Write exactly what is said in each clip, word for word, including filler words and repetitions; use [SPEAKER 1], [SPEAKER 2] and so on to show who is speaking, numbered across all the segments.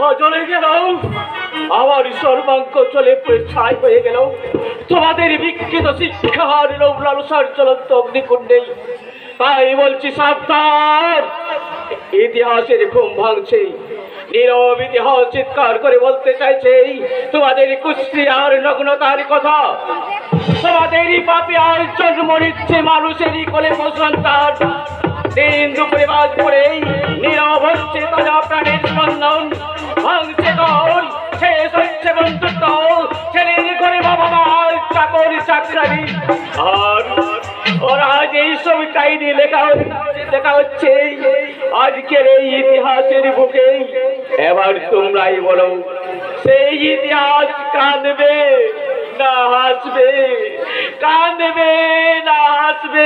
[SPEAKER 1] চলে গেল, আমার সর্বাঙ্গ চলে পড়ে ছাই হয়ে গেল। তোমাদের বিকৃত শিক্ষার লোভ লালসার চলন্ত অগ্নিকুণ্ডে তাই বলছি সাবধান, ইতিহাসের ঘুম ভাঙছে। নীরব ইতিহাস চিৎকার করে বলতে চাইছে তোমাদের কুস্তি আর নগ্নতার কথা। তোমাদেরই পাপে আর জন্ম নিচ্ছে মানুষেরই কোলে সন্তান। দিন দুপুরে বাজ পড়ে নীরব হচ্ছে তাজা প্রাণের স্পন্দন। ভাঙছে ঘর, শেষ হচ্ছে বন্ধুত্ব, ছেলের ঘরে বাবা মার চাকর চাকরানি। আর ওরা আজ এই সব কাহিনী লেখা লেখা হচ্ছে আজকের এই ইতিহাসের বুকে। এবার তোমরাই বলো, সেই ইতিহাস কাঁদবে না হাসবে? কাঁদবে না হাসবে?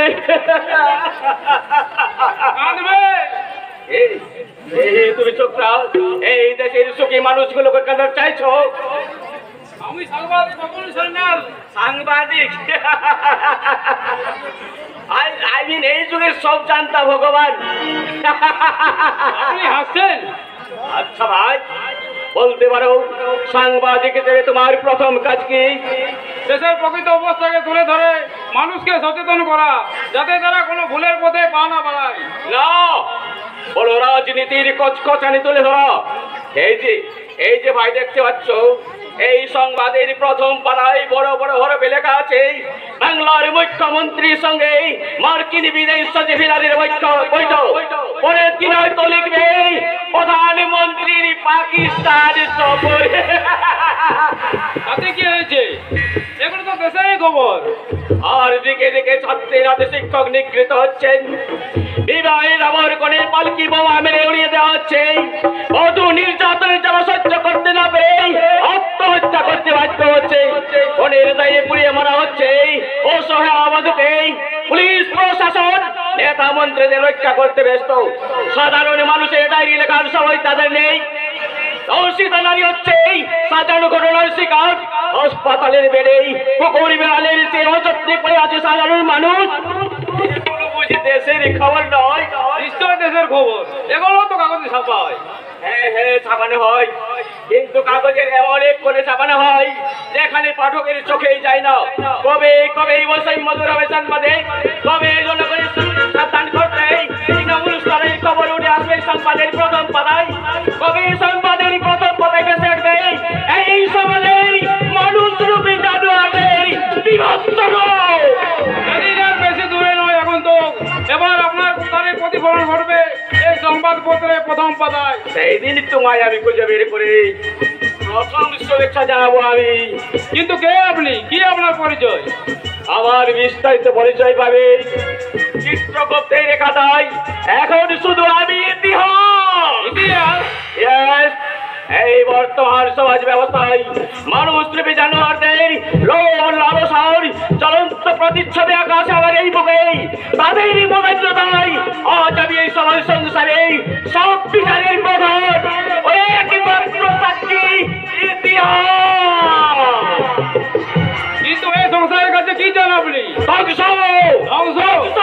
[SPEAKER 1] কাঁদবে। তুমি চোখ রাও, এই দেশের সুখী মানুষগুলোকে কাঁদার চাইছো? আমি সাংবাদিক, সাংবাদিক আমি এই যুগের সব জানতা ভগবান। আপনি হাসছেন? আচ্ছা ভাই, বলতে পারো সাংবাদিক হিসেবে তোমার প্রথম কাজ কি?
[SPEAKER 2] দেশের প্রকৃত অবস্থাকে তুলে ধরে মানুষকে সচেতন করা, যাতে তারা কোনো ভুলের পথে পা না বাড়ায়।
[SPEAKER 1] না, বলো রাজনীতির কচকচানি তুলে ধরা। এই যে এই যে ভাই দেখতে পাচ্ছ, এই সংবাদের প্রথম পাড়ায় বড় বড় হরফে লেখা আছে বাংলার মুখ্যমন্ত্রীর সঙ্গে মার্কিন বিদেশ সচিব হিলারির বৈঠক। পরে কি হয়তো লিখবে প্রধানমন্ত্রীর পাকিস্তান সফর।
[SPEAKER 2] তাতে কি হয়েছে? এগুলো তো দেশেরই খবর।
[SPEAKER 1] আর দিকে দিকে ছাত্রের হাতে শিক্ষক নিগৃহীত হচ্ছেন, বিবাহের আবার কোনে পালকি বোমা মেরে উড়িয়ে দেওয়া হচ্ছে। বধূ নির্যাতনের জ্বালা সহ্য করতে না পেরে আত্মহত্যা করতে বাধ্য হচ্ছে। কোনের দায়ে পুড়িয়ে মারা হচ্ছে। অসহায় আমাদেরকে পুলিশ প্রশাসন নেতা মন্ত্রীদের রক্ষা করতে ব্যস্ত। সাধারণ মানুষের ডায়েরি লেখার সময় তাদের নেই। ধর্ষিতা নারী হচ্ছে সাজানো ঘটনার শিকার। হাসপাতালের বেড়ে পুকুর বেড়ালের চেয়ে অযত্নে পড়ে আছে সাধারণ মানুষ। বুঝি দেশের খবর নয়?
[SPEAKER 2] নিশ্চয় দেশের খবর। এগুলো তো কাগজে ছাপা হয়।
[SPEAKER 1] হ্যাঁ হ্যাঁ ছাপানো হয়, কিন্তু কাগজের এমন এক করে ছাপানো হয় যেখানে পাঠকের চোখেই যায় না। কবে কবে বসাই মধুর হবে সংবাদে, কবে জনগণের সাবধান করতে তৃণমূল স্তরে খবর উঠে আসবে সংবাদের প্রথম পাতায়। কবে সংবাদের প্রথম পাতায় ভেসে উঠবে এই সমাজের মানুষ রূপী জানোয়ারের বিভৎসন।
[SPEAKER 2] বেশি দূরে নয়, এখন তো এবার আপনার তাদের প্রতিফলন ঘটবে এই সংবাদপত্রের প্রথম পাতায়।
[SPEAKER 1] সেই দিন তোমায় আমি খুঁজে বের করে প্রথম শুভেচ্ছা জানাবো আমি।
[SPEAKER 2] কিন্তু কে আপনি? কি আপনার পরিচয়?
[SPEAKER 1] আমার বিস্তারিত পরিচয় পাবে চিত্রগুপ্তের খাতায়। এখন শুধু আমি ইতিহাস।
[SPEAKER 2] ইতিহাস?
[SPEAKER 1] ইয়েস, এই বর্তমান সমাজ ব্যবস্থায় মানুষ রূপী জানোয়ারদের লোভ লালসার চলন্ত প্রতিচ্ছবি আকাশে আমার এই বুকে তাদেরই মনোজ্ঞতায় আজ আমি এই সমাজ সংসারে সব বিচারের প্রধান একমাত্র সাক্ষী ইতিহাস।
[SPEAKER 2] কিন্তু এই সংসারের কাছে কি চান আপনি?
[SPEAKER 1] ধ্বংস,
[SPEAKER 2] ধ্বংস।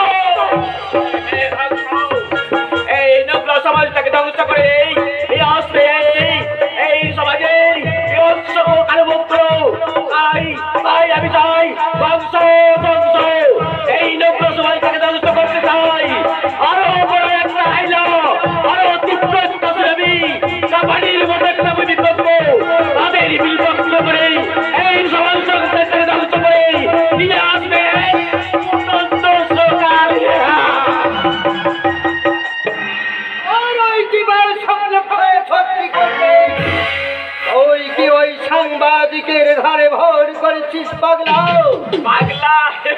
[SPEAKER 1] এই নগ্ন সমাজটাকে ধ্বংস করে এই আসবে এই সমাজে আমি চাই ধ্বংস ধ্বংস। এই নগ্ন সমাজটাকে ধ্বংস করতে চাই। আরো বড় একটা আইলা, আরো তীব্র ছবি কাবাডির মতো একটা বুঝি করবো। তাদের বিভক্ত করে এই সমাজ সংস্থাটাকে ধ্বংস করে নিয়ে আসবে অত্যন্ত সকাল।
[SPEAKER 3] ওই কি ওই সাংবাদিকের ধারে ভর করেছিস পাগলা?
[SPEAKER 1] পাগলা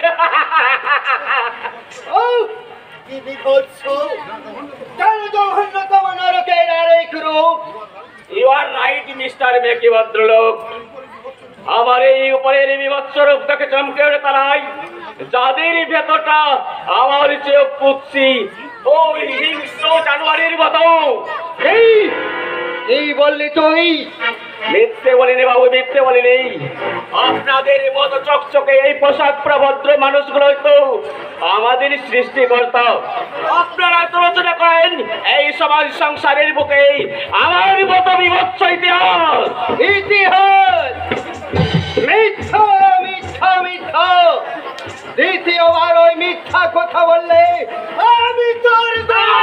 [SPEAKER 3] ও কি বিভৎস! কেন জঘন্যতম নরকের আরেক রূপ!
[SPEAKER 1] ইউ আর রাইট মিস্টার মেকি ভদ্রলোক। আমার এই উপরের বিভৎস রূপটাকে চমকে ওঠে তারাই যাদের ভেতরটা আমার চেয়ে পুচ্ছি ওই হিংস্র জানুয়ারির মতো।
[SPEAKER 3] এই এই বললি তুই?
[SPEAKER 1] মিথ্যে বলিনি বাবু, মিথ্যে বলিনি। আপনাদের মতো চকচকে এই পোশাক প্রভদ্র মানুষগুলোই তো আমাদের সৃষ্টিকর্তা। আপনারা তো রচনা করেন এই সমাজ সংসারের বুকে আমার মতো বিভৎস ইতিহাস।
[SPEAKER 3] ইতিহাস মিথ্যা, মিথ্যা, মিথ্যা। দ্বিতীয়বার ওই মিথ্যা কথা বললে আমি তোর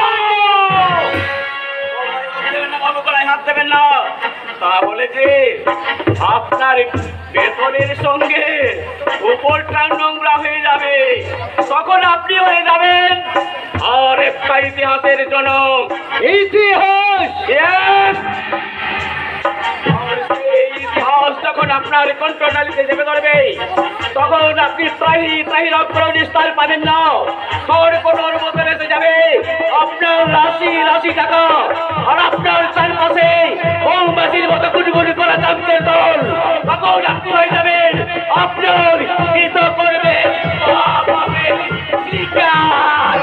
[SPEAKER 1] বাবু গলায় হাত দেবেন না। তাহলে যে আপনার বেতনের সঙ্গে উপরটা নোংরা হয়ে যাবে, তখন আপনি হয়ে যাবেন আর একটা ইতিহাসের জনক।
[SPEAKER 3] ইতিহাস
[SPEAKER 1] Yes! আর সেই ইতিহাস যখন আপনার কণ্ঠনালীতে চেপে ধরবে, তখন আপনি ত্রাহি ত্রাহি রক্ত নিস্তার পাবেন না। খড় কোনোর মতো এসে যাবে আপনার রাশি রাশি টাকা, আর আপনার চারপাশে মৌমাছির মতো গুনগুন করা চামচের দল। তখন আপনি হয়ে যাবেন আপনার কৃত করবে পাপের শিকার।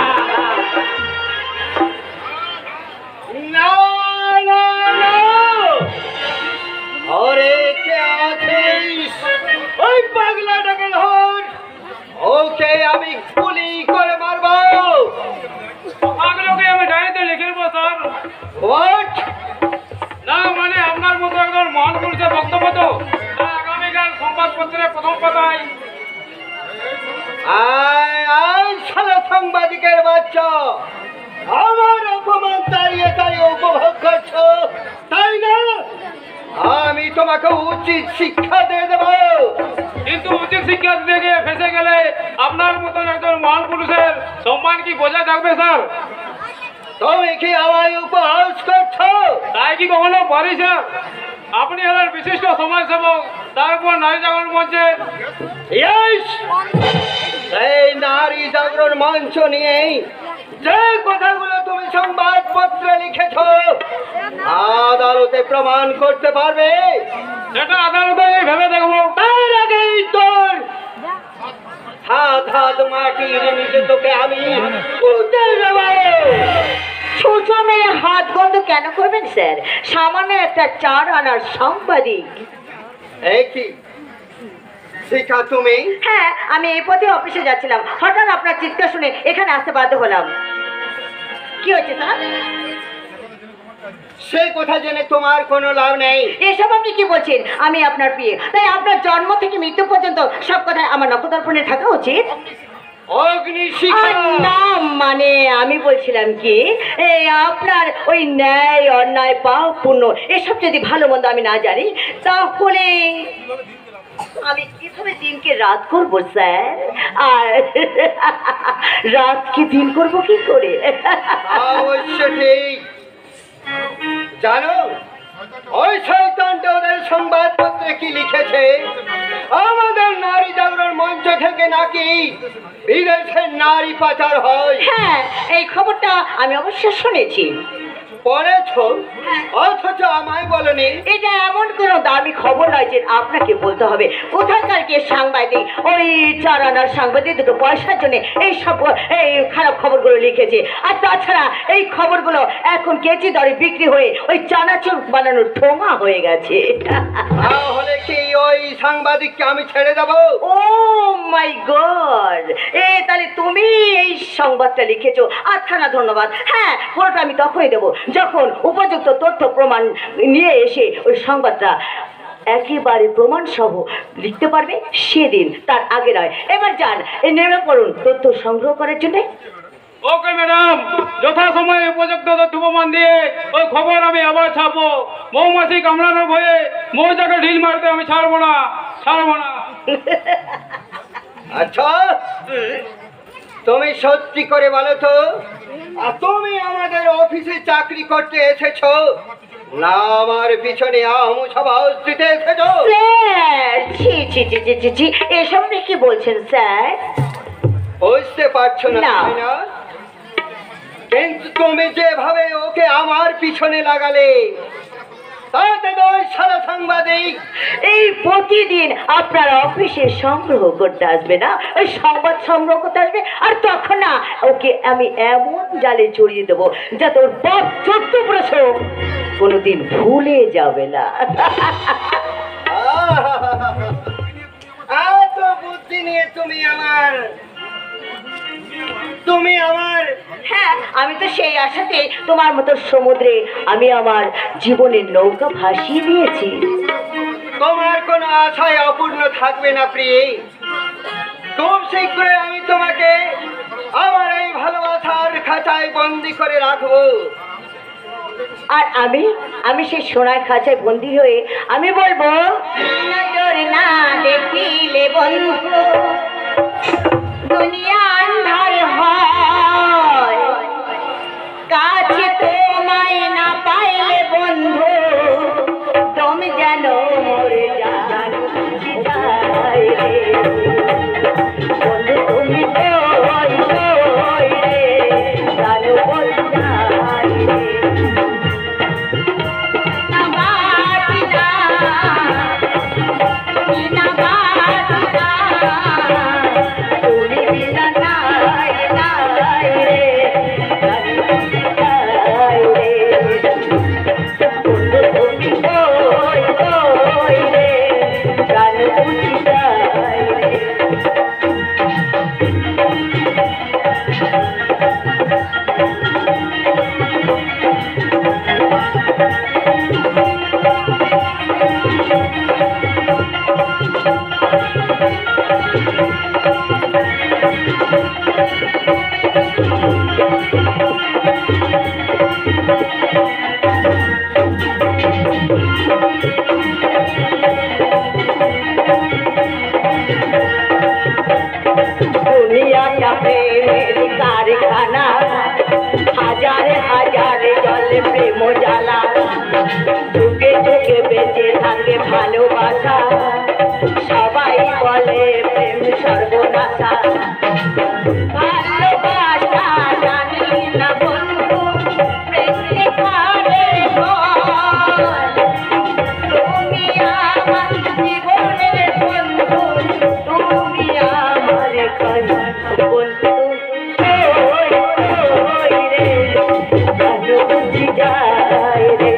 [SPEAKER 3] না, না, না। আরে কে আছিস? ওই পাগলাটাকে ধর, ওকে আমি গুলি করে মারবো।
[SPEAKER 2] পাগলকে আমি ডায়েরিতে লিখে দেবো স্যার।
[SPEAKER 3] হোয়াট?
[SPEAKER 2] না মানে আপনার মতো একজন মহান পুরুষের বক্তব্য তো, তাই আগামীকাল সংবাদপত্রে প্রথম পাতায়।
[SPEAKER 3] আয় আয় শালা সাংবাদিকের বাচ্চা, আমার অপমান দাঁড়িয়ে দাঁড়িয়ে উপভোগ করছো, তাই না? আমি তোমাকে উচিত শিক্ষা দিয়ে দেবো।
[SPEAKER 2] কিন্তু উচিত শিক্ষা দিতে গিয়ে ফেসে গেলে আপনার মতন একজন মহান পুরুষের সম্মান কি বজায় থাকবে স্যার?
[SPEAKER 3] তুমি কি আমায় উপহাস করছো?
[SPEAKER 2] তাই কি কখনো পারি স্যার? আপনি হলেন বিশিষ্ট সমাজসেবক, তারপর নারী জাগরণ মঞ্চে।
[SPEAKER 3] Yes! এই নারী জাগরণ মঞ্চ নিয়ে যে কথাগুলো তুমি সংবাদপত্রে লিখেছ, আদালতে প্রমাণ করতে পারবে?
[SPEAKER 2] সেটা আদালতে ভেবে দেখবো।
[SPEAKER 3] তার আগেই তোর হাত হাত মাটির নিচে তোকে আমি পুঁতে দেব।
[SPEAKER 4] ছোটো মেয়ে হাত বন্ধ কেন করবেন স্যার? সামান্য একটা চার আনার সাংবাদিক।
[SPEAKER 3] এই কি শিখা তুমি?
[SPEAKER 4] হ্যাঁ, আমি এই পথে অফিসে যাচ্ছিলাম, হঠাৎ আপনার চিৎকার শুনে এখানে আসতে বাধ্য হলাম। কি হয়েছে স্যার?
[SPEAKER 3] সে কথা জেনে তোমার কোনো লাভ নেই।
[SPEAKER 4] এসব আপনি কি বলছেন? আমি আপনার বিয়ে, তাই আপনার জন্ম থেকে মৃত্যু পর্যন্ত সব কথায় আমার নখদর্পণে থাকা উচিত।
[SPEAKER 3] অগ্নি শিখা
[SPEAKER 4] আর না মানে আমি বলছিলাম কি, এই আপনার ওই ন্যায় অন্যায় পাপ পুণ্য এসব যদি ভালো মন্দ আমি না জানি, তাহলে আমি কিভাবে দিনকে রাত করব স্যার? আর রাতকে দিন করব কি করে?
[SPEAKER 3] অবশ্য ঠিক। জানো ওই শয়তানটা ওদের সংবাদপত্রে কি লিখেছে? আমাদের নারী জাগরণ মঞ্চ থেকে নাকি বিদেশের নারী পাচার হয়।
[SPEAKER 4] হ্যাঁ, এই খবরটা আমি অবশ্য শুনেছি।
[SPEAKER 3] পড়েছ? অথচ আমায় বলনি।
[SPEAKER 4] এটা এমন কোনো দামি খবর নয় যে আপনাকে বলতে হবে। কোথাকার কে সাংবাদিক, ওই চার আনার সাংবাদিক দুটো পয়সার জন্য এই সব এই খারাপ খবরগুলো লিখেছে। আর তাছাড়া এই খবরগুলো এখন কেজি দরে বিক্রি হয়ে ওই চানাচুর বানানোর ঠোঙা হয়ে গেছে।
[SPEAKER 3] তাহলে কি ওই সাংবাদিককে আমি ছেড়ে দেব?
[SPEAKER 4] ও মাই গড, এ তাহলে তুমি এই সংবাদটা লিখেছো? আচ্ছা না, ধন্যবাদ। হ্যাঁ, পুরোটা আমি তখনই দেবো যখন উপযুক্ত তথ্য প্রমাণ নিয়ে এসে ওই সংবাদটা একেবারে প্রমাণ সহ লিখতে পারবে সেদিন, তার আগে নয়। এবার যান, এই নেমে পড়ুন তথ্য সংগ্রহ করার জন্য।
[SPEAKER 2] ওকে ম্যাডাম, যথাসময়ে উপযুক্ত তথ্য প্রমাণ দিয়ে ওই খবর আমি আবার ছাপবো। মৌমাছি কামড়ানোর ভয়ে মৌচাকে ঢিল মারতে আমি ছাড়বো না, ছাড়বো না।
[SPEAKER 3] আচ্ছা তুমি সত্যি করে বলো তো, আর তুমি আমাদের অফিসে চাকরি করতে এসেছো না আমার পিছনে আহমু সাবাস দিতে এসেছো?
[SPEAKER 4] স্যার, ছি ছি ছি ছি ছি ছি, এসব আপনি কি বলছেন স্যার?
[SPEAKER 3] বুঝতে পারছো না,
[SPEAKER 4] না।
[SPEAKER 3] তাই না? কিন্তু তুমি যেভাবে ওকে আমার পিছনে লাগালে, তাতে নয় সারা সাংবাদিক
[SPEAKER 4] এই প্রতিদিন আপনার অফিসে সংগ্রহ করতে আসবে না, ওই সংবাদ সংগ্রহ করতে আসবে, আর তখন না ওকে আমি এমন জালে জড়িয়ে দেবো যাতে ওর বাপ চোদ্দ প্রসব কোনোদিন ভুলে যাবে না।
[SPEAKER 3] এত বুদ্ধি নিয়ে তুমি আমার তুমি আমার
[SPEAKER 4] হ্যাঁ, আমি তো সেই আশাতে তোমার মতো সমুদ্রে আমি আমার জীবনের নৌকা ভাসিয়ে দিয়েছি।
[SPEAKER 3] তোমার কোনো আশায় অপূর্ণ থাকবে না প্রিয়ে। খুব শীঘ্রই আমি তোমাকে আমার এই ভালোবাসার খাঁচায় বন্দি করে রাখবো।
[SPEAKER 4] আর আমি আমি সেই সোনার খাঁচায় বন্দি হয়ে আমি বলবো, নজর না দেখিলে বন্ধু দুনিয়া আন্ধার হয়, কাছে তোমায় না পাইলে বন্ধু তুমি যেন মরে যান যায় রে। বন্ধু তুমি কই কই রে, জানো বন্ধু যায় রে। না বাঁচি না, তুমি না বাঁচি না, তুমি বিনা নাই নাই রে, জানো বন্ধু যায় রে। বন্ধু তুমি কই কই রে, জানো বন্ধু যায় রে। দুনিয়াটা প্রেমের কারখানা, হাজারে হাজারে জলে প্রেম জ্বালা, যুগে যুগে বেঁচে থাকে ভালোবাসা, সবাই বলে প্রেম সর্বনাশা। ভালোবাসা জানি না বন্ধু, প্রেম শেখারে বল। তুমি আমার জীবনের বন্ধু, তুমি আমার কাছে বন্ধু। ওই ওই রে, জানো বুঝি যায় রে।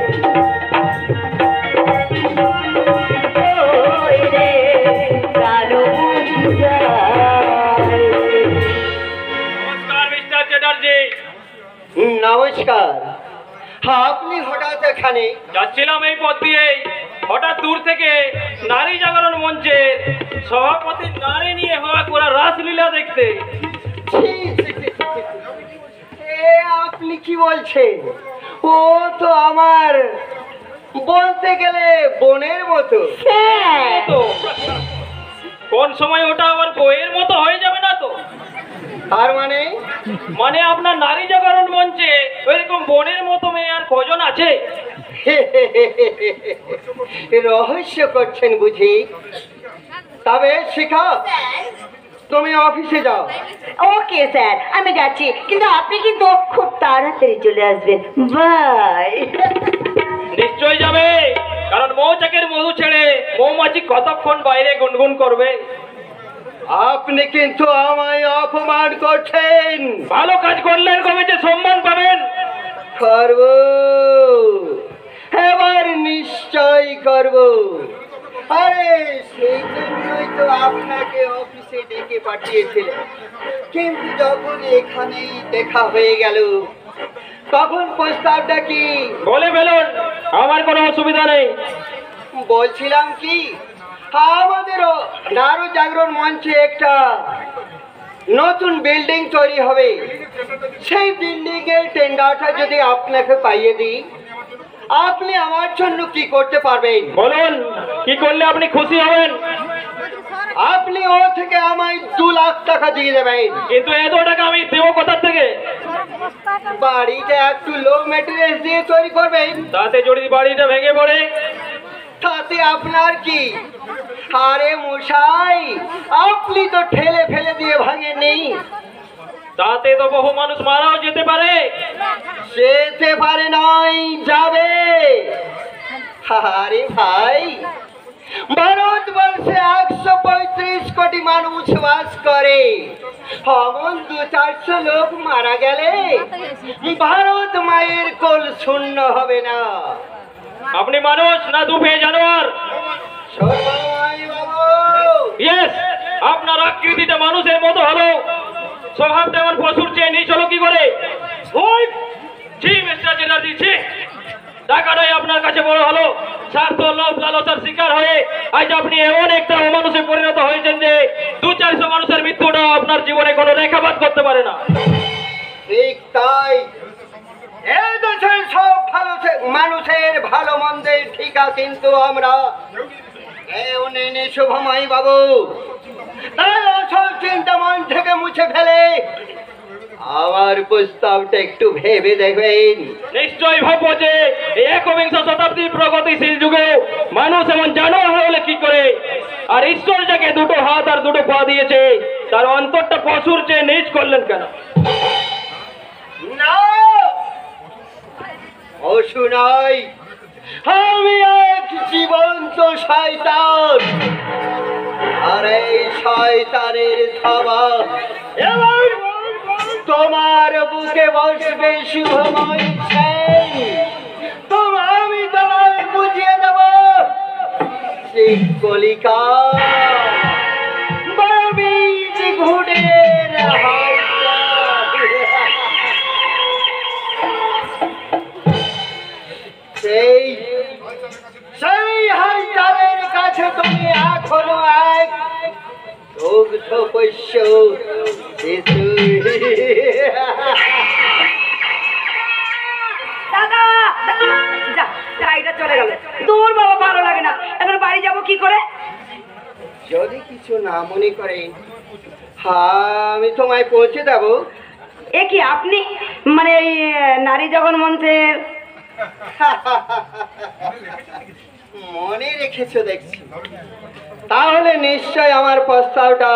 [SPEAKER 4] ওই রে, জানো বুঝি যায় রে।
[SPEAKER 2] নমস্কার মিস্টার চ্যাটার্জি।
[SPEAKER 3] নমস্কার। হ্যাঁ, আপনি হঠাৎ এখানে?
[SPEAKER 2] যাচ্ছিলাম এই পথ দিয়েই, হঠাৎ দূর থেকে নারী জাগরণ মঞ্চের সভাপতি নারী নিয়ে হওয়া পুরা রাসলীলা দেখতে।
[SPEAKER 3] ছি, ছি, ছি, ছি, ছি। এ আপনি কি বলছেন? ও তো আমার বলতে গেলে বোনের মতো।
[SPEAKER 4] হ্যাঁ,
[SPEAKER 2] তো কোন সময় ওটা আবার বইয়ের মতো হয়ে যাবে না তো?
[SPEAKER 3] তার মানে
[SPEAKER 2] মানে আপনার নারী জাগরণ মঞ্চে ওইরকম বোনের মতো মেয়ে আর কজন আছে?
[SPEAKER 3] রহস্য করছেন বুঝি? তবে শিখা, তুমি অফিসে যাও।
[SPEAKER 4] ওকে স্যার, আমি যাচ্ছি, কিন্তু আপনি কিন্তু খুব তাড়াতাড়ি চলে আসবেন। বাই।
[SPEAKER 2] নিশ্চয় যাবে, কারণ মৌচাকের মধু ছেড়ে মৌমাছি কতক্ষণ বাইরে গুনগুন করবে।
[SPEAKER 3] আপনি কিন্তু আমায় অপমান করছেন।
[SPEAKER 2] ভালো কাজ করলেন কবে যে সম্মান পাবেন।
[SPEAKER 3] করব, এবার নিশ্চয় করব। আরে সেই জন্যই তো আপনাকে অফিসে ডেকে পাঠিয়েছিলেন, কিন্তু যখন এখানেই দেখা হয়ে গেল তখন প্রস্তাবটা কি?
[SPEAKER 2] বলে ফেলুন, আমার কোনো অসুবিধা নেই।
[SPEAKER 3] বলছিলাম কি, আমাদের নারী জাগরণ মঞ্চে একটা নতুন বিল্ডিং তৈরি হবে, সেই বিল্ডিং এর টেন্ডারটা যদি আপনাকে পাইয়ে দিই, আপনি আমার জন্য কি করতে পারবেন?
[SPEAKER 2] বলুন, কি করলে আপনি খুশি হবেন?
[SPEAKER 3] আপনি ও থেকে আমায় দু লাখ টাকা দিয়ে দেবেন।
[SPEAKER 2] কিন্তু এত টাকা আমি দেবো কোথা থেকে?
[SPEAKER 3] বাড়িটা একটু লো মেটেরিয়াল দিয়ে তৈরি করবেন।
[SPEAKER 2] তাতে যদি বাড়িটা ভেঙে পড়ে?
[SPEAKER 3] তাতে আপনার কি? আরে মশাই, আপনি তো ঠেলে ফেলে দিয়ে ভাঙেননি।
[SPEAKER 2] তাতে তো বহু মানুষ মারাও যেতে পারে।
[SPEAKER 3] যেতে পারে নয়, যাবে। আরে ভাই, ভারতবর্ষে একশো পঁয়ত্রিশ কোটি মানুষ বাস করে। অমন দু চারশো লোক মারা গেলে ভারত মায়ের কোল শূন্য হবে না।
[SPEAKER 1] আপনি মানুষ না দুপে জানোয়ার?
[SPEAKER 3] সর্বময় বাবু,
[SPEAKER 1] ইয়েস, আপনার আকৃতিটা মানুষের মতো হলো, স্বভাব তেমন পশুর চেয়ে নিচ হলো কি করে? ওই জি মিস্টার চ্যাটার্জি, জি। টাকাটাই আপনার কাছে বড় হলো, স্বার্থ লোভ লালসার শিকার হয়ে আজ আপনি এমন একটা অমানুষে পরিণত হয়েছেন যে দু চারশো মানুষের মৃত্যুটা আপনার জীবনে কোনো রেখাপাত করতে পারে না।
[SPEAKER 3] ঠিক তাই। এই দেশের সব ভালো মানুষের ভালো মন্দের ঠিকা কিন্তু আমরা কেউ নেই শুভময় বাবু। তাই আসল চিন্তা মন থেকে মুছে ফেলে আমার প্রস্তাবটা একটু ভেবে দেখবেন।
[SPEAKER 1] নিশ্চয়ই ভাববো যে এই একবিংশ শতাব্দীর প্রগতিশীল যুগে মানুষ এমন জানোয়ার হলে কি করে, আর ঈশ্বর যাকে দুটো হাত আর দুটো পা দিয়েছে তার অন্তরটা পশুর চেয়ে নিচ করলেন কেন?
[SPEAKER 3] না, পশু নয়, আমি এক জীবন্ত শয়তান। আর এই শয়তানের থাবা এবার তোমার বুকে বসবে শুভময় সেন। তোমার আমি তোমায় বুঝিয়ে দেব সেই কলিকা বীজ ঘুড়ের সেই সেই হাইটারের কাছে তুমি এখনো এক দুগ্ধ পোষ্য শিশু।
[SPEAKER 4] দাদা, যা, গাড়িটা চলে গেল। দূর বাবা, ভালো লাগে না। এখন বাড়ি যাব কি করে?
[SPEAKER 3] যদি কিছু না মনে করেন, হ্যাঁ আমি তোমায় পৌঁছে দেবো।
[SPEAKER 4] এ কি আপনি, মানে এই নারী জগন মঞ্চের?
[SPEAKER 3] মনে রেখেছো দেখছি, তাহলে নিশ্চয় আমার প্রস্তাবটা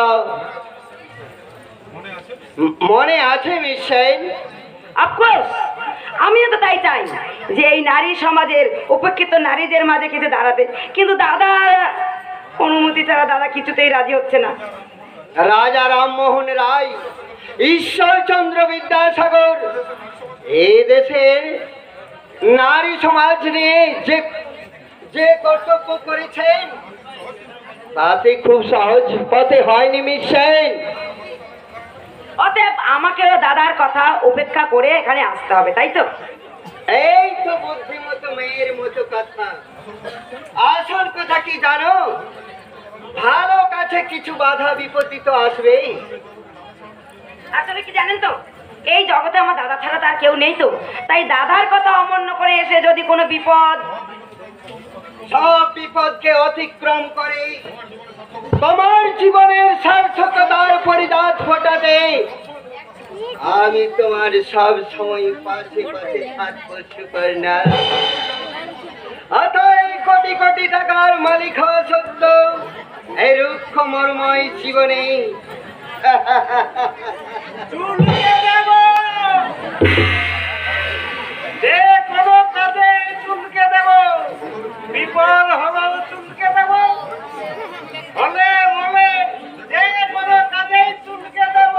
[SPEAKER 3] মনে আছে নিশ্চয়।
[SPEAKER 4] অফকোর্স, আমিও তো তাই চাই যে এই নারী সমাজের উপেক্ষিত নারীদের মাঝে কিছু দাঁড়াতে, কিন্তু দাদা অনুমতি ছাড়া দাদা কিছুতেই রাজি হচ্ছে না।
[SPEAKER 3] রাজা রামমোহন রায়, ঈশ্বরচন্দ্র বিদ্যাসাগর এই দেশের নারী সমাজ নিয়ে যে যে কর্তব্য করেছেন তাতে খুব সহজ পথে হয়নি মিশন।
[SPEAKER 4] অতএব আমাকেও দাদার কথা উপেক্ষা করে এখানে আসতে হবে, তাই তো?
[SPEAKER 3] এই তো বুদ্ধিমতো মেয়ের মতো কথা। আসল কথা কি জানো, ভালো কাছে কিছু বাধা বিপত্তি তো আসবেই।
[SPEAKER 4] আসলে কি জানেন তো, এই জগতে আমার দাদা ছাড়া তার কেউ নেই তো, তাই দাদার কথা অমান্য করে এসে যদি কোনো বিপদ,
[SPEAKER 3] সব বিপদকে অতিক্রম করে তোমার জীবনের সার্থকতার পরিদাত ফোটাতে আমি তোমার সব সময় পাশে পাশে থাকবো সুপর্ণা। অতএব কোটি কোটি টাকার মালিক হওয়া সত্ত্বেও এই রুক্ষ মর্ময় জীবনে
[SPEAKER 2] যে কোনো কাজে চুলকে দেব, বিপদ হলেও চুলকে দেব, হলে মলে যে কোনো কাজে চুলকে দেব।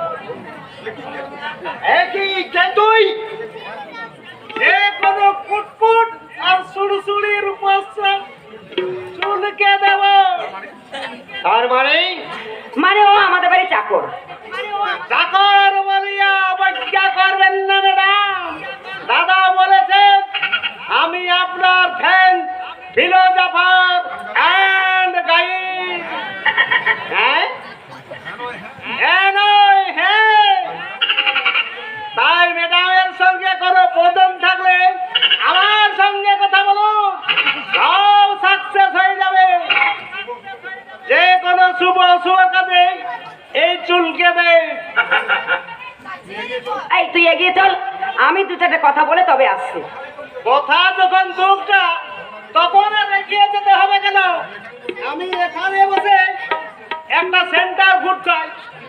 [SPEAKER 3] একই তুই
[SPEAKER 2] যে কোনো কুটকুট আর সুড়সুড়ির উপস্থা চুলকে দেব।
[SPEAKER 3] তার মানে
[SPEAKER 4] মানে ও আমাদের বাড়ি চাকর।
[SPEAKER 2] চাকর বলিয়া অবজ্ঞা করবেন না ম্যাডাম। দাদা বলেছেন আমি আপনার ফ্যান ফিলোজফার অ্যান্ড গাইড।
[SPEAKER 3] হ্যাঁ
[SPEAKER 2] হ্যাঁ নয় হ্যাঁ। তাই ম্যাডামের সঙ্গে কোনো প্রথম থাকলে আমার সঙ্গে কথা বলুন, সব সাকসেস হয়ে যাবে। যে কোনো শুভ শুভ কাজে এই চুলকে দেয়।
[SPEAKER 4] এই তুই এগিয়ে চল, আমি দু চারটে কথা বলে তবে আসছি।
[SPEAKER 2] কথা যখন দুঃখটা তখন দেখিয়ে যেতে হবে কেন? আমি এখানে বসে একটা সেন্টার ফুড খাই।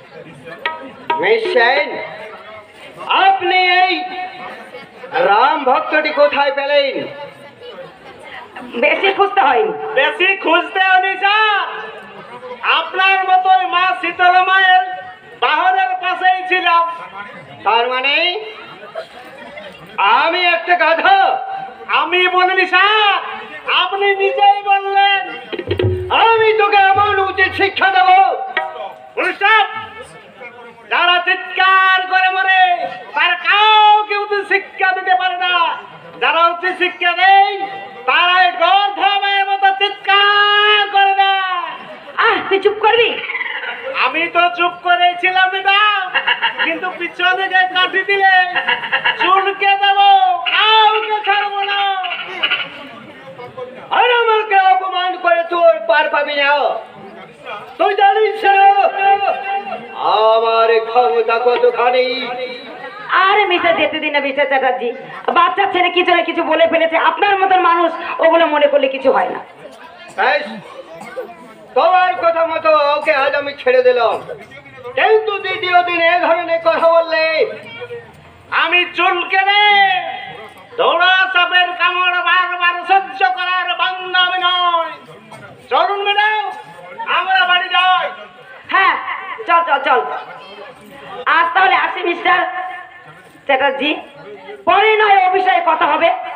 [SPEAKER 3] মিশন, আপনি এই রাম ভক্তটি কোথায় পেলেন?
[SPEAKER 4] বেশি খুঁজতে হয়নি।
[SPEAKER 1] বেশি খুঁজতে হয়নি স্যার, আপনার মতোই মা শীতলা মায়ের বাহনের পাশেই ছিলাম।
[SPEAKER 3] তার মানে আমি একটা গাধা?
[SPEAKER 1] আমি বলিনি স্যার, আপনি নিজেই বললেন।
[SPEAKER 3] আমি তোকে এমন উচিত শিক্ষা দেব,
[SPEAKER 1] পুলিশ যারা চিৎকার করে মরে তার কাউকে উচিত শিক্ষা দিতে পারে না, যারা উচিত শিক্ষা দেয় তারাই গর্ধমের মতো চিৎকার করে না।
[SPEAKER 4] আহ তুই চুপ করবি?
[SPEAKER 1] আমি তো চুপ করেছিলাম ম্যাডাম, কিন্তু পিছনে যে কাঠি দিলে চুলকে দেব, কাউকে ছাড়বো না।
[SPEAKER 3] আর আমাকে অপমান করে তোর পার পাবি না। তুই জানিস না আমার ক্ষমতা কতখানি?
[SPEAKER 4] আরে মিস্টার যেতে দিন না মিস্টার চ্যাটার্জি, বাচ্চা ছেলে কিছু না কিছু বলে ফেলেছে, আপনার মতন মানুষ ওগুলো মনে করলে কিছু হয় না।
[SPEAKER 3] ব্যাস, তোমার কথা মতো ওকে আজ আমি ছেড়ে দিলাম, কিন্তু দ্বিতীয় দিন এ ধরনের কথা বললে
[SPEAKER 1] আমি চুলকে নে দৌড়া সাপের কামড় বারবার সহ্য করার বান্দা আমি নয়। চলুন ম্যাডাম, আমরা বাড়ি যাই।
[SPEAKER 4] হ্যাঁ চল চল চল, আজ তাহলে আসি মিস্টার চ্যাটার্জি, পরে নয় ও বিষয়ে কথা হবে।